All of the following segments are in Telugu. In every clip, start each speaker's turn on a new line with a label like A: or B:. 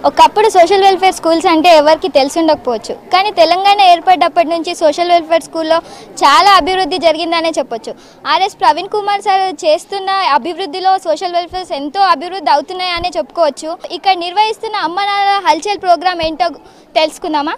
A: ఒకప్పుడు సోషల్ వెల్ఫేర్ స్కూల్స్ అంటే ఎవరికి తెలిసి ఉండకపోవచ్చు, కానీ తెలంగాణ ఏర్పడ్డప్పటి నుంచి సోషల్ వెల్ఫేర్ స్కూల్లో చాలా అభివృద్ధి జరిగిందనే చెప్పొచ్చు. ఆర్ఎస్ ప్రవీణ్ కుమార్ సార్ చేస్తున్న అభివృద్ధిలో సోషల్ వెల్ఫేర్స్ ఎంతో అభివృద్ధి అవుతున్నాయనే చెప్పుకోవచ్చు. ఇక్కడ నిర్వహిస్తున్న అమ్మ నాన్న హల్చల్ ప్రోగ్రామ్ ఏంటో తెలుసుకుందామా?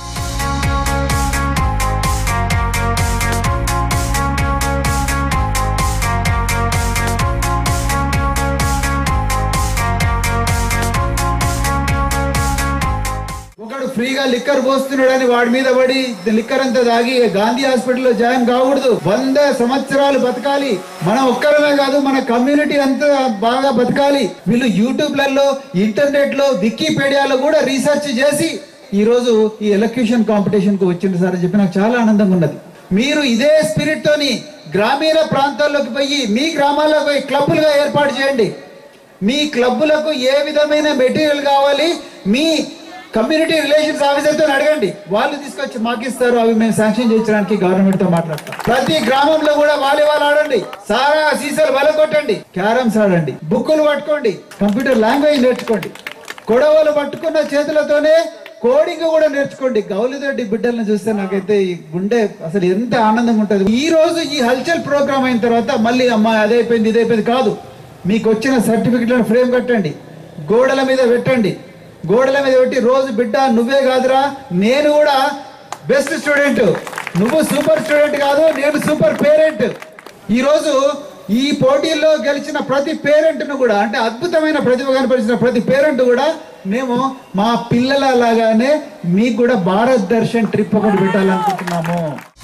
B: ఫ్రీగా లిక్కర్ పోస్తున్నాడని వాడి మీద పడి లిక్కర్ అంతా తాగి గాంధీ హాస్పిటల్లో జాయిన్ కాకూడదు. 100 సంవత్సరాలు బతకాలి. మనం ఒక్కరమే కాదు, మన కమ్యూనిటీ అంతా బాగా బతకాలి. వీళ్ళు యూట్యూబ్లలో, ఇంటర్నెట్ లో, వికీపీడియాలో కూడా రీసెర్చ్ చేసి ఈ రోజు ఈ ఎలక్యూషన్ కాంపిటీషన్ కు వచ్చింది సార్ చెప్పి నాకు చాలా ఆనందంగా ఉన్నది. మీరు ఇదే స్పిరిట్ తోని గ్రామీణ ప్రాంతాల్లోకి పోయి మీ గ్రామాల్లో పోయి క్లబ్బులుగా ఏర్పాటు చేయండి. మీ క్లబ్బులకు ఏ విధమైన మెటీరియల్ కావాలి మీ కమ్యూనిటీ రిలేషన్స్ ఆఫీసర్తో అడగండి, వాళ్ళు తీసుకొచ్చి మాకు ఇస్తారు. అవి మేము శాంక్షన్ చేయించడానికి గవర్నమెంట్ తో మాట్లాడతాం. ప్రతి గ్రామంలో కూడా వాలీబాల్ ఆడండి, సారా సీసాలు వల కొట్టండి, క్యారమ్స్ ఆడండి, బుక్కులు పట్టుకోండి, కంప్యూటర్ లాంగ్వేజ్ నేర్చుకోండి, కొడవలు పట్టుకున్న చేతులతోనే కోడింగ్ కూడా నేర్చుకోండి. గౌలిదొడ్డి బిడ్డలను చూస్తే నాకైతే ఈ గుండె అసలు ఎంత ఆనందంగా ఉంటుంది. ఈ రోజు ఈ హల్చల్ ప్రోగ్రామ్ అయిన తర్వాత మళ్ళీ అమ్మా అదైపోయింది ఇదైపోయింది కాదు, మీకు వచ్చిన సర్టిఫికెట్లను ఫ్రేమ్ కట్టండి, గోడల మీద పెట్టండి. గోడల మీద పెట్టి రోజు బిడ్డ నువ్వే కాదురా, నేను కూడా బెస్ట్ స్టూడెంట్, నువ్వు సూపర్ స్టూడెంట్ కాదు, నేను సూపర్ పేరెంట్. ఈరోజు ఈ పోటీల్లో గెలిచిన ప్రతి పేరెంట్ను కూడా, అంటే అద్భుతమైన ప్రతిభ కనపరిచిన ప్రతి పేరెంట్ కూడా మేము మా పిల్లల లాగానే మీకు కూడా భారత్ దర్శన్ ట్రిప్ ఒకటి పెట్టాలనుకుంటున్నాము.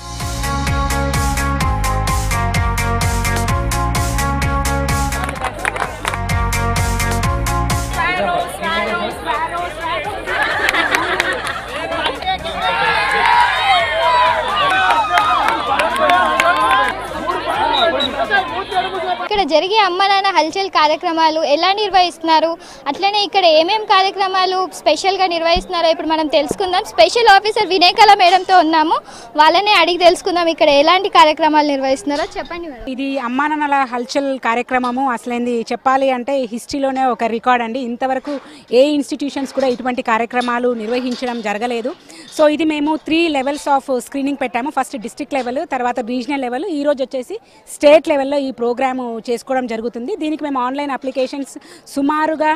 A: ఇక్కడ జరిగే అమ్మ నాన్న హల్చల్ కార్యక్రమాలు ఎలా నిర్వహిస్తున్నారు, అట్లనే ఇక్కడ ఏమేం కార్యక్రమాలు స్పెషల్గా నిర్వహిస్తున్నారో ఇప్పుడు మనం తెలుసుకుందాం. స్పెషల్ ఆఫీసర్ వినయకళ మేడంతో ఉన్నాము, వాళ్ళనే అడిగి తెలుసుకుందాం ఇక్కడ ఎలాంటి కార్యక్రమాలు నిర్వహిస్తున్నారో చెప్పండి మేడం.
C: ఇది అమ్మా నాన్నల హల్చల్ కార్యక్రమము అసలేంది చెప్పాలి అంటే హిస్టరీలోనే ఒక రికార్డ్ అండి. ఇంతవరకు ఏ ఇన్స్టిట్యూషన్స్ కూడా ఇటువంటి కార్యక్రమాలు నిర్వహించడం జరగలేదు. సో ఇది మేము 3 లెవెల్స్ ఆఫ్ స్క్రీనింగ్ పెట్టాము. ఫస్ట్ డిస్ట్రిక్ట్ లెవెల్, తర్వాత రీజనల్ లెవెల్, ఈరోజు వచ్చేసి స్టేట్ లెవెల్లో ఈ ప్రోగ్రాము చేసుకోవడం జరుగుతుంది. దీనికి మేము ఆన్లైన్ అప్లికేషన్స్ సుమారుగా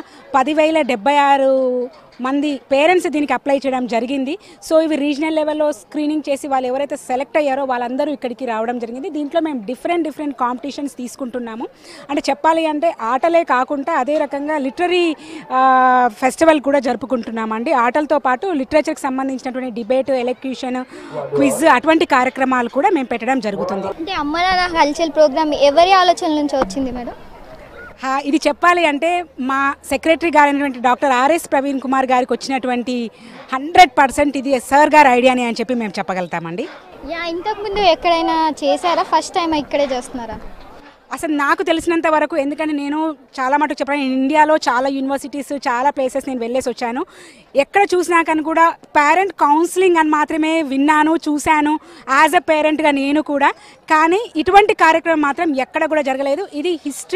C: 10,076 మంది పేరెంట్స్ దీనికి అప్లై చేయడం జరిగింది. సో ఇవి రీజనల్ లెవెల్లో స్క్రీనింగ్ చేసి వాళ్ళు ఎవరైతే సెలెక్ట్ అయ్యారో వాళ్ళందరూ ఇక్కడికి రావడం జరిగింది. దీంట్లో మేము డిఫరెంట్ కాంపిటీషన్స్ తీసుకుంటున్నాము. అంటే చెప్పాలి అంటే ఆటలే కాకుండా అదే రకంగా లిటరరీ ఫెస్టివల్ కూడా జరుపుకుంటున్నామండి. ఆటలతో పాటు లిటరేచర్కి సంబంధించినటువంటి డిబేట్, ఎలక్యూషన్, క్విజ్ అటువంటి కార్యక్రమాలు కూడా మేము పెట్టడం జరుగుతుంది.
A: అంటే అమ్మ నాన్న హల్చల్ ప్రోగ్రామ్ ఎవరి ఆలోచన నుంచి వచ్చింది మేడం?
C: ఇది చెప్పాలి అంటే మా సెక్రటరీ గారైనటువంటి డాక్టర్ ఆర్ఎస్ ప్రవీణ్ కుమార్ గారికి వచ్చినటువంటి 100% ఇది సార్ గారి ఐడియాని అని చెప్పి మేము చెప్పగలుగుతామండి.
A: ఇంతకుముందు ఎక్కడైనా చేశారా, ఫస్ట్ టైం ఇక్కడే చేస్తున్నారా?
C: అసలు నాకు తెలిసినంత వరకు, ఎందుకంటే నేను చాలా మటుకు చెప్పాను, ఇండియాలో చాలా యూనివర్సిటీస్, చాలా ప్లేసెస్ నేను వెళ్ళేసి వచ్చాను. ఎక్కడ చూసినా కానీ కూడా పేరెంట్ కౌన్సిలింగ్ అని మాత్రమే విన్నాను, చూశాను యాజ్ ఎ పేరెంట్గా నేను కూడా. కానీ ఇటువంటి కార్యక్రమం మాత్రం ఎక్కడ కూడా జరగలేదు. ఇది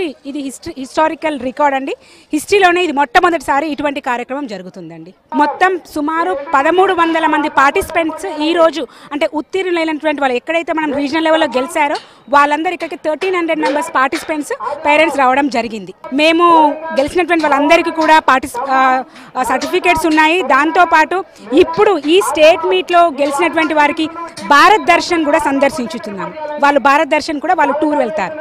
C: హిస్టారికల్ రికార్డ్ అండి. హిస్టరీలోనే ఇది మొట్టమొదటిసారి ఇటువంటి కార్యక్రమం జరుగుతుందండి. మొత్తం సుమారు 1,300 మంది పార్టిసిపెంట్స్ ఈరోజు, అంటే ఉత్తీర్ణులైనటువంటి వాళ్ళు ఎక్కడైతే మనం రీజనల్ లెవెల్లో గెలిచారో వాళ్ళందరూ ఇక్కడికి 1,300 మెంబర్స్ పార్టిసిపెంట్స్ పేరెంట్స్ రావడం జరిగింది. మేము గెలిచినటువంటి వాళ్ళందరికీ కూడా సర్టిఫికేట్స్ ఉన్నాయి. దాంతోపాటు ఇప్పుడు ఈ స్టేట్ మీట్లో గెలిచినటువంటి వారికి భారత్ దర్శన్ కూడా సందర్శించుతున్నాం. వాళ్ళు భారత్ దర్శన్ కూడా వాళ్ళు టూర్ వెళ్తారు.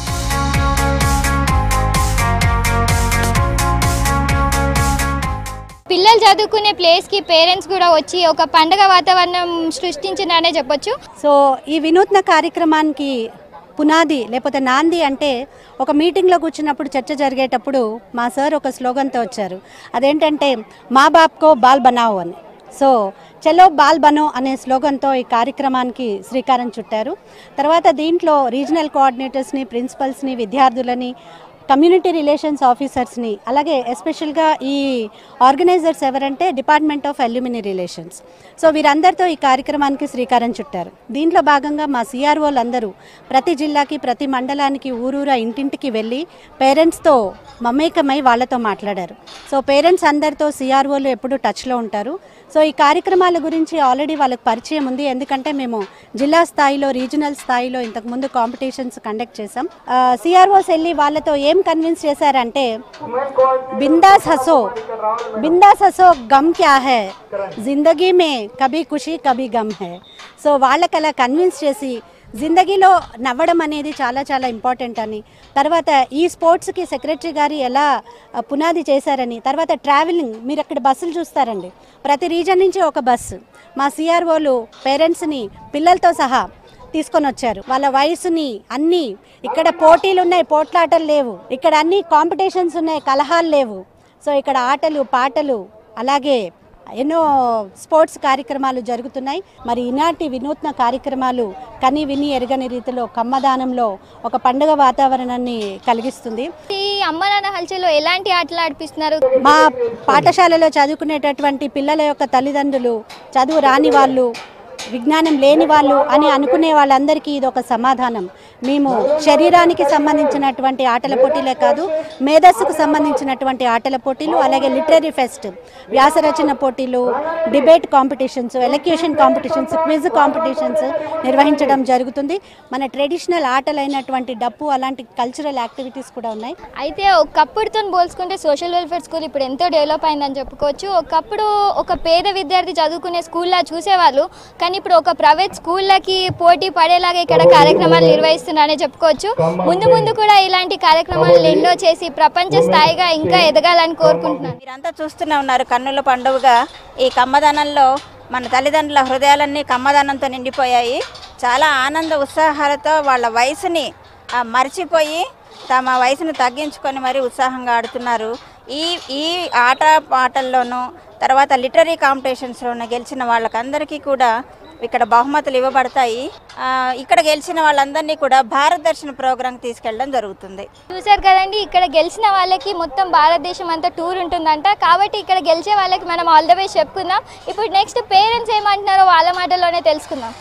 A: పిల్లలు చదువుకునే ప్లేస్కి పేరెంట్స్ కూడా వచ్చి ఒక పండుగ వాతావరణం సృష్టించినారనే చెప్పొచ్చు.
D: సో ఈ వినూత్న కార్యక్రమానికి పునాది లేకపోతే నాంది అంటే ఒక మీటింగ్లో కూర్చున్నప్పుడు చర్చ జరిగేటప్పుడు మా సార్ ఒక స్లోగన్తో వచ్చారు. అదేంటంటే మా బాప్కో బాల్ బనావ్ అని. సో చలో బాల్ బనో అనే స్లోగన్తో ఈ కార్యక్రమానికి శ్రీకారం చుట్టారు. తర్వాత దీంట్లో రీజనల్ కోఆర్డినేటర్స్ని, ప్రిన్సిపల్స్ని, విద్యార్థులని, కమ్యూనిటీ రిలేషన్స్ ఆఫీసర్స్ని, అలాగే ఎస్పెషల్గా ఈ ఆర్గనైజర్స్ ఎవరంటే department of alumni relations. So వీరందరితో ఈ కార్యక్రమానికి శ్రీకారం చుట్టారు. దీంట్లో భాగంగా మా సిఆర్ఓలు అందరూ ప్రతి జిల్లాకి, ప్రతి మండలానికి, ఊరూరా ఇంటింటికి వెళ్ళి పేరెంట్స్తో మమేకమై వాళ్ళతో మాట్లాడారు. సో పేరెంట్స్ అందరితో సిఆర్ఓలు ఎప్పుడు టచ్లో ఉంటారు. సో ఈ కార్యక్రమాల గురించి ఆల్రెడీ వాళ్ళకి పరిచయం ఉంది, ఎందుకంటే మేము జిల్లా స్థాయిలో, రీజనల్ స్థాయిలో ఇంతకుముందు కాంపిటీషన్స్ కండక్ట్ చేసాం. సిఆర్ఓస్ వెళ్ళి వాళ్ళతో ఏం కన్విన్స్ చేశారంటే బిందాస్ హసో గమ్ క్యా హై, జిందగీ మే కభీ ఖుషీ కభీ గమ్ హై. సో వాళ్ళకి అలా కన్విన్స్ చేసి జిందగీలో నవ్వడం అనేది చాలా చాలా ఇంపార్టెంట్ అని, తర్వాత ఈ స్పోర్ట్స్కి సెక్రటరీ గారు ఎలా పునాది చేశారని, తర్వాత ట్రావెలింగ్, మీరు అక్కడ బస్సులు చూస్తారండి, ప్రతి రీజన్ నుంచి ఒక బస్సు మా సిఆర్ఓలు పేరెంట్స్ని పిల్లలతో సహా తీసుకొని వచ్చారు. వాళ్ళ వయసుని అన్నీ, ఇక్కడ పోటీలు ఉన్నాయి, పోట్లాటలు లేవు, ఇక్కడ అన్ని కాంపిటీషన్స్ ఉన్నాయి, కలహాలు లేవు. సో ఇక్కడ ఆటలు, పాటలు, అలాగే ఎన్నో స్పోర్ట్స్ కార్యక్రమాలు జరుగుతున్నాయి. మరి ఈనాటి వినూత్న కార్యక్రమాలు కని విని ఎరగని రీతిలో కమ్మదానంలో ఒక పండుగ వాతావరణాన్ని కలిగిస్తుంది.
A: ఈ అమ్మ నాన్న హల్చల్లో ఎలాంటి ఆటలు ఆడిపిస్తున్నారు?
D: మా పాఠశాలలో చదువుకునేటటువంటి పిల్లల యొక్క తల్లిదండ్రులు, చదువు రాని వాళ్ళు, విజ్ఞానం లేని వాళ్ళు అని అనుకునే వాళ్ళందరికీ ఇది ఒక సమాధానం. మేము శరీరానికి సంబంధించినటువంటి ఆటల పోటీలే కాదు, మేధస్సుకు సంబంధించినటువంటి ఆటల పోటీలు, అలాగే లిటరరీ ఫెస్ట్, వ్యాసరచన పోటీలు, debate competitions, elocution competitions, quiz competitions నిర్వహించడం జరుగుతుంది. మన ట్రెడిషనల్ ఆటలైనటువంటి డప్పు, అలాంటి కల్చరల్ యాక్టివిటీస్ కూడా ఉన్నాయి.
A: అయితే ఒకప్పుడుతో పోల్చుకుంటే సోషల్ వెల్ఫేర్ స్కూల్ ఇప్పుడు ఎంతో డెవలప్ అయిందని చెప్పుకోవచ్చు. ఒకప్పుడు ఒక పేద విద్యార్థి చదువుకునే స్కూల్లా చూసేవాళ్ళు, కానీ ఇప్పుడు ఒక ప్రైవేట్ స్కూళ్ళకి పోటీ పడేలాగా ఇక్కడ కార్యక్రమాలు నిర్వహిస్తున్నారని చెప్పుకోవచ్చు. ముందు ముందు కూడా ఇలాంటి కార్యక్రమాలు ఎన్నో చేసి ప్రపంచ స్థాయిగా ఇంకా ఎదగాలని కోరుకుంటున్నాను.
E: మీరంతా చూస్తూనే ఉన్నారు, కన్నుల పండుగగా ఈ కమ్మదనంలో మన తల్లిదండ్రుల హృదయాలన్నీ కమ్మదనంతో నిండిపోయాయి. చాలా ఆనంద ఉత్సాహాలతో వాళ్ళ వయసుని మర్చిపోయి తమ వయసును తగ్గించుకొని మరీ ఉత్సాహంగా ఆడుతున్నారు. ఈ ఆట పాటల్లోనూ, తర్వాత లిటరరీ కాంపిటీషన్స్లోనూ గెలిచిన వాళ్ళకందరికీ కూడా ఇక్కడ బహుమతులు ఇవ్వబడతాయి. ఇక్కడ గెలిచిన వాళ్ళందరినీ కూడా భారత్ దర్శన్ ప్రోగ్రాంకి తీసుకెళ్ళడం జరుగుతుంది.
A: చూసారు కదండి, ఇక్కడ గెలిచిన వాళ్ళకి మొత్తం భారతదేశం అంతా టూర్ ఉంటుందంట. కాబట్టి ఇక్కడ గెలిచే వాళ్ళకి మనం ఆల్ ద వే చెప్పుకుందాం. ఇప్పుడు నెక్స్ట్ పేరెంట్స్ ఏమంటున్నారో వాళ్ళ మాటల్లోనే తెలుసుకుందాం.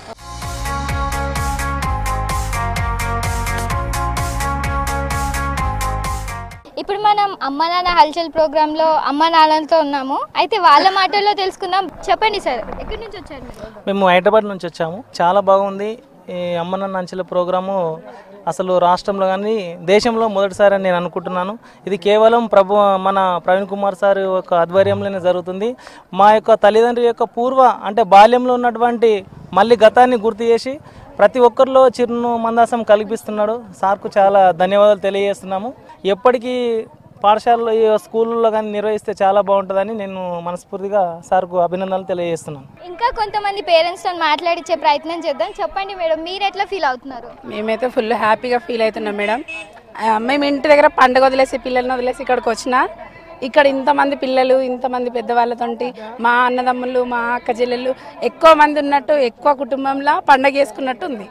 A: ఇప్పుడు మనం అమ్మ నాన్న హల్చల్ ప్రోగ్రాంలో అమ్మ నాన్నలతో ఉన్నాము. అయితే వాళ్ళ మాటల్లో తెలుసుకుందాం. చెప్పండి సార్, ఎక్కడి నుంచి వచ్చారు?
F: మేము హైదరాబాద్ నుంచి వచ్చాము. చాలా బాగుంది ఈ అమ్మ నాన్న హల్చల్ ప్రోగ్రాము. అసలు రాష్ట్రంలో కానీ దేశంలో మొదటిసారి అని నేను అనుకుంటున్నాను. ఇది కేవలం మన ప్రవీణ్ కుమార్ సార్ యొక్క ఆధ్వర్యంలోనే జరుగుతుంది. మా యొక్క తల్లిదండ్రుల యొక్క అంటే బాల్యంలో ఉన్నటువంటి మళ్ళీ గతాన్ని గుర్తు చేసి ప్రతి ఒక్కరిలో చిరును మందాసం కల్పిస్తున్నాడు. సార్కు చాలా ధన్యవాదాలు తెలియజేస్తున్నాము. ఎప్పటికీ పాఠశాలలో స్కూళ్ళలో కానీ నిర్వహిస్తే చాలా బాగుంటుందని నేను మనస్ఫూర్తిగా సార్కు అభినందనలు తెలియజేస్తున్నాను.
A: ఇంకా కొంతమంది పేరెంట్స్తో మాట్లాడించే ప్రయత్నం చేద్దాం. చెప్పండి మేడం, మీరు ఎట్లా ఫీల్ అవుతున్నారు?
C: మేమైతే ఫుల్ హ్యాపీగా ఫీల్ అవుతున్నాం మేడం. మేము ఇంటి దగ్గర పండుగ వదిలేసి, పిల్లల్ని వదిలేసి ఇక్కడికి వచ్చినా, ఇక్కడ ఇంతమంది పిల్లలు, ఇంతమంది పెద్దవాళ్ళతోటి, మా అన్నదమ్ములు, మా అక్క చెల్లెళ్ళు ఎక్కువ మంది ఉన్నట్టు, ఎక్కువ కుటుంబంలో పండగ చేసుకున్నట్టు ఉంది.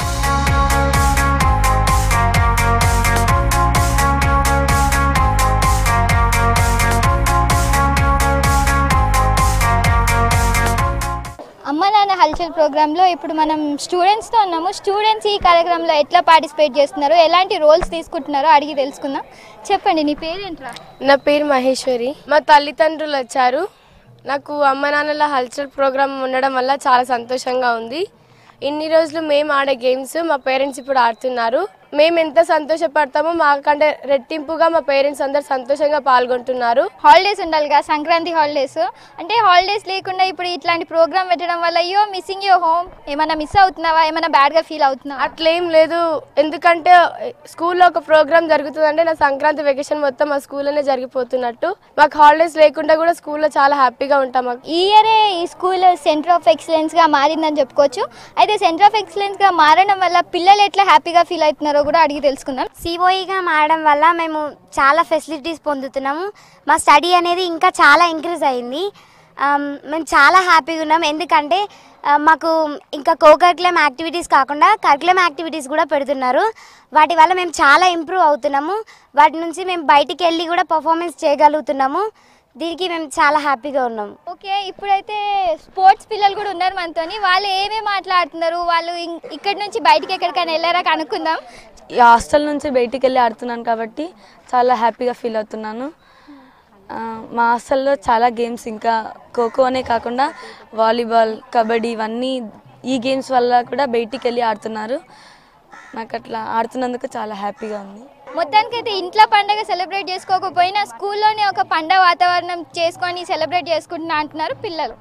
A: అమ్మ నాన్న హల్చల్ ప్రోగ్రాంలో ఇప్పుడు మనం స్టూడెంట్స్తో ఉన్నాము. స్టూడెంట్స్ ఈ కార్యక్రమంలో ఎట్లా పార్టిసిపేట్ చేస్తున్నారో, ఎలాంటి రోల్స్ తీసుకుంటున్నారో అడిగి తెలుసుకుందాం. చెప్పండి, నీ పేరేంట్రా?
G: నా పేరు మహేశ్వరి. మా తల్లిదండ్రులు వచ్చారు. నాకు అమ్మ నాన్నల హల్చల్ ప్రోగ్రామ్ ఉండడం వల్ల చాలా సంతోషంగా ఉంది. ఇన్ని రోజులు మేము ఆడే గేమ్స్ మా పేరెంట్స్ ఇప్పుడు ఆడుతున్నారు. మేము ఎంత సంతోషపడతామో మాకంటే రెట్టింపుగా మా పేరెంట్స్ అందరు సంతోషంగా పాల్గొంటున్నారు.
A: హాలిడేస్ ఉండాలిగా, సంక్రాంతి హాలిడేస్. అంటే హాలిడేస్ లేకుండా ఇప్పుడు ఇట్లాంటి ప్రోగ్రామ్ పెట్టడం వల్ల అయ్యో మిస్సింగ్ యువర్ హోమ్, ఏమైనా మిస్ అవుతున్నావా, ఏమైనా బ్యాడ్గా ఫీల్ అవుతున్నావా?
G: అట్లేం లేదు, ఎందుకంటే స్కూల్లో ఒక ప్రోగ్రామ్ జరుగుతుందంటే నా సంక్రాంతి వెకేషన్ మొత్తం మా స్కూల్లోనే జరిగిపోతున్నట్టు. మాకు హాలిడేస్ లేకుండా కూడా స్కూల్లో చాలా హ్యాపీగా ఉంటాం.
A: ఈ ఇయరే ఈ స్కూల్ సెంటర్ ఆఫ్ ఎక్సలెన్స్గా మారిందని చెప్పుకోవచ్చు. అయితే సెంటర్ ఆఫ్ ఎక్సలెన్స్గా మారడం వల్ల పిల్లలు ఎట్లా హ్యాపీగా ఫీల్ అవుతున్నారో కూడా అడిగి తెలుసుకుందాం.
H: సిఓఈగా మారడం వల్ల మేము చాలా ఫెసిలిటీస్ పొందుతున్నాము. మా స్టడీ అనేది ఇంకా చాలా ఇంక్రీజ్ అయింది. మేము చాలా హ్యాపీగా ఉన్నాం. ఎందుకంటే మాకు ఇంకా కరికులం యాక్టివిటీస్ కాకుండా కరికులం యాక్టివిటీస్ కూడా పెడుతున్నారు. వాటి వల్ల మేము చాలా ఇంప్రూవ్ అవుతున్నాము. వాటి నుంచి మేము బయటికి వెళ్ళి కూడా పర్ఫార్మెన్స్ చేయగలుగుతున్నాము. దీనికి మేము చాలా హ్యాపీగా ఉన్నాము.
A: ఓకే, ఇప్పుడైతే స్పోర్ట్స్ పిల్లలు కూడా ఉన్నారు మనతోని. వాళ్ళు ఏమేమి మాట్లాడుతున్నారు, వాళ్ళు ఇక్కడి నుంచి బయటికి ఎక్కడికైనా వెళ్ళారా కనుక్కుందాం.
I: ఈ హాస్టల్ నుంచి బయటికి వెళ్ళి ఆడుతున్నాను కాబట్టి చాలా హ్యాపీగా ఫీల్ అవుతున్నాను. మా హాస్టల్లో చాలా గేమ్స్, ఇంకా ఖోఖో అనే కాకుండా వాలీబాల్, కబడ్డీ ఇవన్నీ ఈ గేమ్స్ వల్ల కూడా బయటికి వెళ్ళి ఆడుతున్నారు. నాకు అట్లా ఆడుతున్నందుకు చాలా హ్యాపీగా ఉంది.
A: మొత్తానికైతే ఇంట్లో పండుగ సెలబ్రేట్ చేసుకోకపోయినా స్కూల్లోనే ఒక పండుగ వాతావరణం చేసుకొని సెలబ్రేట్ చేసుకుంటున్నా అంటున్నారు పిల్లలు.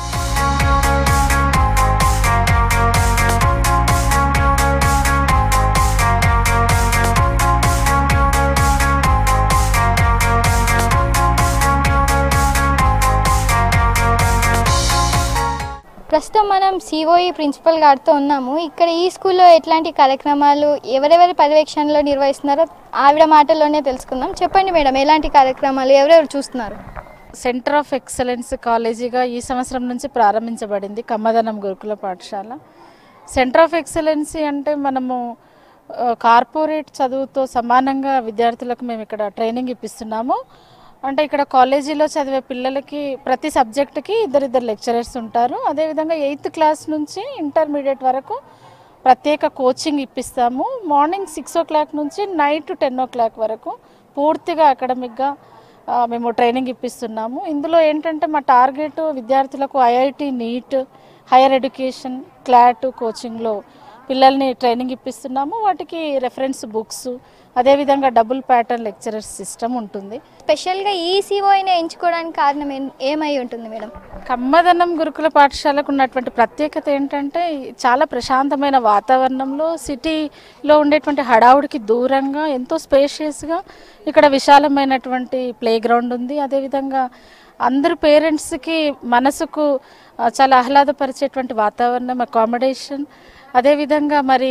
A: ప్రస్తుతం మనం సిఓఈ ప్రిన్సిపల్ గారితో ఉన్నాము. ఇక్కడ ఈ స్కూల్లో ఎట్లాంటి కార్యక్రమాలు ఎవరెవరి పర్యవేక్షణలో నిర్వహిస్తున్నారో ఆవిడ మాటల్లోనే తెలుసుకుందాం. చెప్పండి మేడం, ఎలాంటి కార్యక్రమాలు ఎవరెవరు చూస్తున్నారు?
J: సెంటర్ ఆఫ్ ఎక్సలెన్స్ కాలేజీగా ఈ సంవత్సరం నుంచి ప్రారంభించబడింది కమ్మదనం గురుకుల పాఠశాల. సెంటర్ ఆఫ్ ఎక్సలెన్సీ అంటే మనము కార్పొరేట్ చదువుతో సమానంగా విద్యార్థులకు మేము ఇక్కడ ట్రైనింగ్ ఇప్పిస్తున్నాము. అంటే ఇక్కడ కాలేజీలో చదివే పిల్లలకి ప్రతి సబ్జెక్టుకి ఇద్దరిద్దరు లెక్చరర్స్ ఉంటారు. అదేవిధంగా 8th క్లాస్ నుంచి ఇంటర్మీడియట్ వరకు ప్రత్యేక కోచింగ్ ఇప్పిస్తాము. మార్నింగ్ 6 o'clock నుంచి నైట్ 10 o'clock వరకు పూర్తిగా అకాడమిక్గా మేము ట్రైనింగ్ ఇప్పిస్తున్నాము. ఇందులో ఏంటంటే మా టార్గెట్ విద్యార్థులకు IIT, NEET, higher education, CLAT కోచింగ్లో పిల్లల్ని ట్రైనింగ్ ఇప్పిస్తున్నాము. వాటికి రెఫరెన్స్ బుక్స్, అదేవిధంగా డబుల్ ప్యాటర్న్ లెక్చరర్స్ సిస్టమ్ ఉంటుంది.
A: స్పెషల్గా ఈ సిఓఈని ఎంచుకోవడానికి కారణం ఏమై ఉంటుంది మేడం?
J: కమ్మదనం గురుకుల పాఠశాలకు ఉన్నటువంటి ప్రత్యేకత ఏంటంటే చాలా ప్రశాంతమైన వాతావరణంలో, సిటీలో ఉండేటువంటి హడావుడికి దూరంగా ఎంతో స్పేషియస్గా ఇక్కడ విశాలమైనటువంటి ప్లే గ్రౌండ్ ఉంది. అదేవిధంగా అందరు పేరెంట్స్కి మనసుకు చాలా ఆహ్లాదపరిచేటువంటి వాతావరణం, అకామిడేషన్, అదేవిధంగా మరి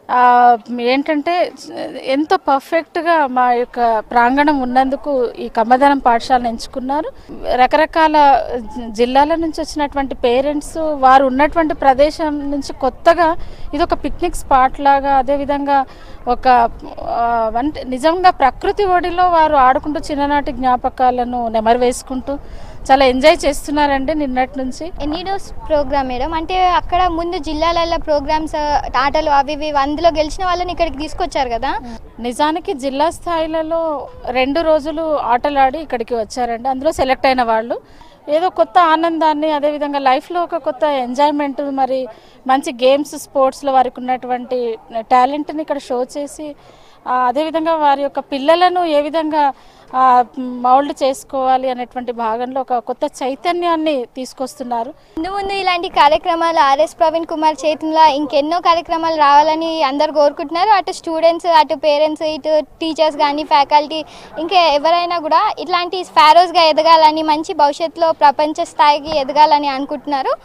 J: ఏంటంటే ఎంతో పర్ఫెక్ట్గా మా యొక్క ప్రాంగణం ఉన్నందుకు ఈ కమ్మదనం పాఠశాలను ఎంచుకున్నారు. రకరకాల జిల్లాల నుంచి వచ్చినటువంటి పేరెంట్స్ వారు ఉన్నటువంటి ప్రదేశం నుంచి కొత్తగా ఇది ఒక పిక్నిక్ స్పాట్ లాగా, అదేవిధంగా ఒక అంటే నిజంగా ప్రకృతి ఒడిలో వారు ఆడుకుంటూ చిన్ననాటి జ్ఞాపకాలను నెమరు వేసుకుంటూ చాలా ఎంజాయ్ చేస్తున్నారండి నిన్నటి నుంచి.
A: ఎన్ని డోస్ ప్రోగ్రామ్ మేడం? అంటే అక్కడ ముందు జిల్లాలలో ప్రోగ్రామ్స్, ఆటలు అవి ఇవి అందులో గెలిచిన వాళ్ళని ఇక్కడికి తీసుకొచ్చారు కదా.
J: నిజానికి జిల్లా స్థాయిలలో 2 రోజులు ఆటలాడి ఇక్కడికి వచ్చారండి. అందులో సెలెక్ట్ అయిన వాళ్ళు ఏదో కొత్త ఆనందాన్ని, అదేవిధంగా లైఫ్లో ఒక కొత్త ఎంజాయ్మెంట్, మరి మంచి గేమ్స్, స్పోర్ట్స్లో వారికి ఉన్నటువంటి టాలెంట్ని ఇక్కడ షో చేసి, అదేవిధంగా వారి యొక్క పిల్లలను ఏ విధంగా మౌల్డ్ చేసుకోవాలి అనేటువంటి భాగంలో ఒక కొత్త చైతన్యాన్ని తీసుకొస్తున్నారు.
A: ముందు ఇలాంటి కార్యక్రమాలు ఆర్ఎస్ ప్రవీణ్ కుమార్ చేతుల్లో ఇంకెన్నో కార్యక్రమాలు రావాలని అందరు కోరుకుంటున్నారు. అటు స్టూడెంట్స్, అటు పేరెంట్స్, ఇటు టీచర్స్ కానీ, ఫ్యాకల్టీ, ఇంకా ఎవరైనా కూడా ఇట్లాంటి స్పారోస్గా ఎదగాలని, మంచి భవిష్యత్తులో ప్రపంచ స్థాయికి ఎదగాలని అనుకుంటున్నారు.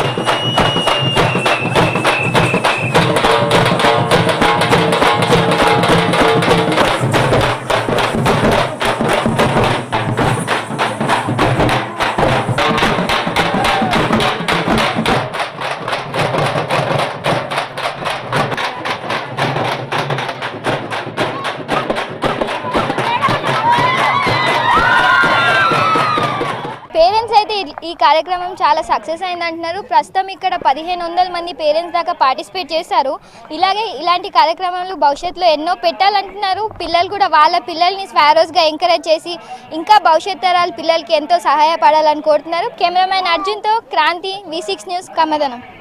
A: పేరెంట్స్ అయితే ఈ కార్యక్రమం చాలా సక్సెస్ అయిందంటున్నారు. ప్రస్తుతం ఇక్కడ 1500 మంది పేరెంట్స్ దాకా పార్టిసిపేట్ చేశారు. ఇలాంటి కార్యక్రమాలు భవిష్యత్తులో ఎన్నో పెట్టాలంటున్నారు. పిల్లలు కూడా వాళ్ళ పిల్లల్ని స్పారోస్గా ఎంకరేజ్ చేసి ఇంకా భవిష్యత్ తరాల పిల్లలకి ఎంతో సహాయపడాలని కోరుతున్నారు. కెమెరామ్యాన్ అర్జున్తో క్రాంతి, V6 న్యూస్, కమ్మదనం.